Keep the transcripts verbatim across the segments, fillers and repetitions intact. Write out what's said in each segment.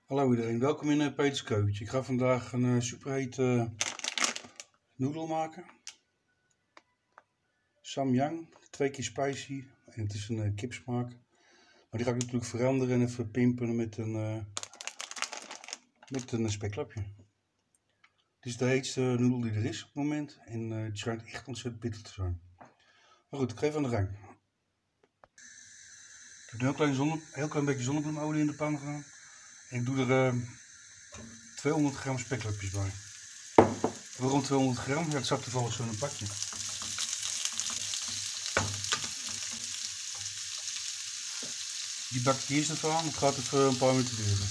Hallo iedereen, welkom in uh, Peters Keukentje. Ik ga vandaag een uh, superhete uh, noedel maken. Samyang, twee keer spicy en het is een uh, kipsmaak. Maar die ga ik natuurlijk veranderen en even pimpen met een, uh, met een speklapje. Het is de heetste noedel die er is op het moment en uh, het schijnt echt ontzettend pittig te zijn. Maar goed, ik ga even aan de gang. Ik heb nu een klein zonne, heel klein beetje zonnebloemolie in de pan gedaan. En ik doe er uh, tweehonderd gram speklapjes bij. Waarom tweehonderd gram? Ja, het zat toevallig zo in een pakje. Die bak ik eerst even aan, het gaat even een paar minuten duren.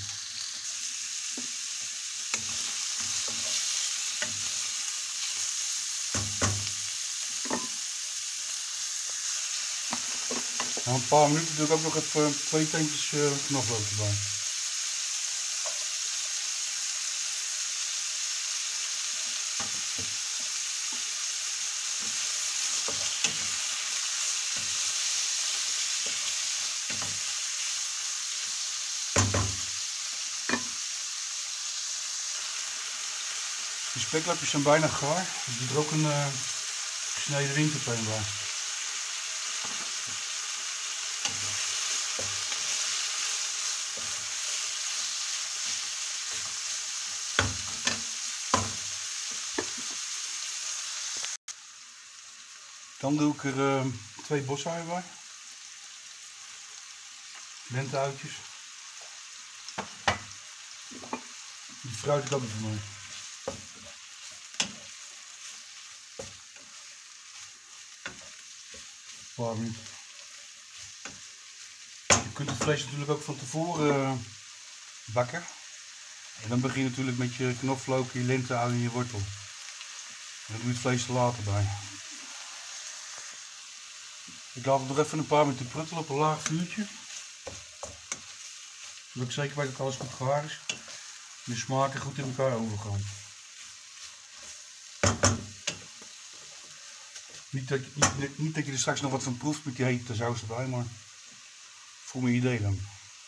Na een paar minuten doe ik ook nog even twee teentjes uh, knoflook erbij. De speklapjes zijn bijna gaar, dus ik doe er ook een uh, gesneden winterpeen bij. Dan doe ik er uh, twee bosuien bij. Lenteuitjes. Die fruit ik ook niet voor mij. Paar minuten. Je kunt het vlees natuurlijk ook van tevoren uh, bakken. En dan begin je natuurlijk met je knoflook, je lenteui en je wortel. En dan doe je het vlees er later bij. Ik laat het nog even een paar minuten pruttelen op een laag vuurtje. Zodat ik zeker weet dat alles goed gaar is. En de smaken goed in elkaar overgaan. Niet dat, niet, niet dat je er straks nog wat van proeft met die hete saus erbij, maar voor mijn idee dan.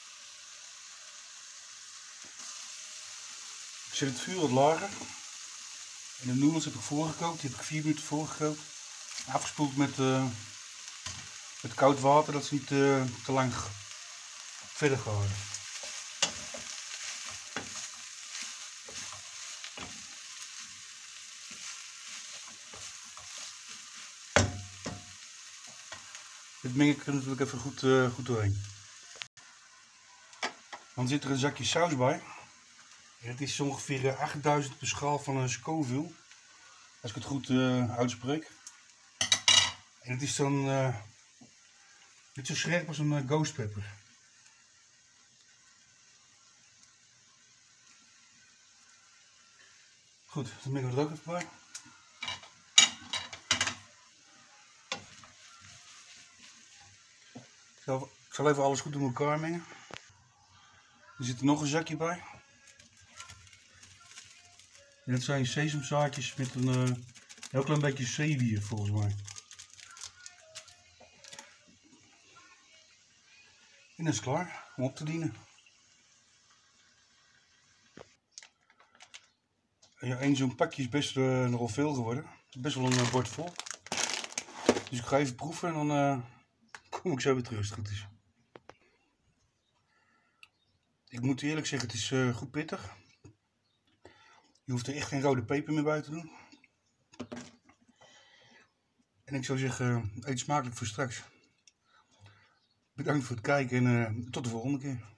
Ik zet het vuur wat lager. En de noedels heb ik voorgekookt, die heb ik vier minuten voorgekookt. Afgespoeld met, uh, met koud water, dat ze niet uh, te lang verder gaan. Dit meng ik er natuurlijk even goed, uh, goed doorheen. Dan zit er een zakje saus bij. En het is ongeveer achtduizend per schaal van een Scoville. Als ik het goed uh, uitspreek. En het is dan uh, niet zo scherp als een uh, ghost pepper. Goed, dan mengen we er ook even bij. Ik zal, ik zal even alles goed door elkaar mengen. Er zit er nog een zakje bij. En dat zijn sesamzaadjes met een uh, heel klein beetje zeewier volgens mij. En dat is klaar om op te dienen. En ja, één zo'n pakje is best uh, nogal veel geworden. Het is best wel een uh, bord vol. Dus ik ga even proeven en dan uh, kom ik zo weer terug als het goed is. Ik moet eerlijk zeggen, het is uh, goed pittig. Je hoeft er echt geen rode peper meer bij te doen. En ik zou zeggen, eet smakelijk voor straks. Bedankt voor het kijken en uh, tot de volgende keer.